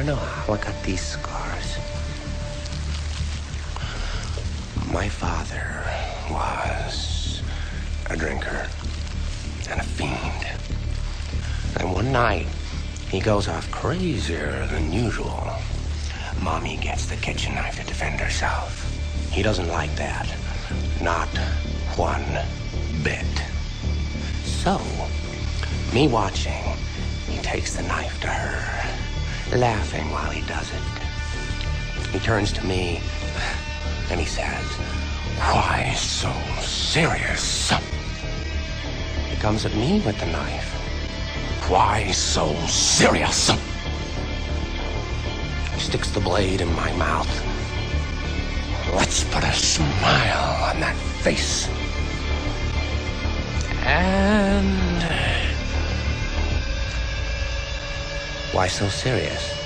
wanna know how I got these scars? My father was a drinker and a fiend. And one night, he goes off crazier than usual. Mommy gets the kitchen knife to defend herself. He doesn't like that. Not one bit. So, me watching, he takes the knife to her, laughing while he does it. He turns to me, and he says, "Why so serious?" He comes at me with the knife. "Why so serious?" He sticks the blade in my mouth. "Let's put a smile on that face." And... why so serious?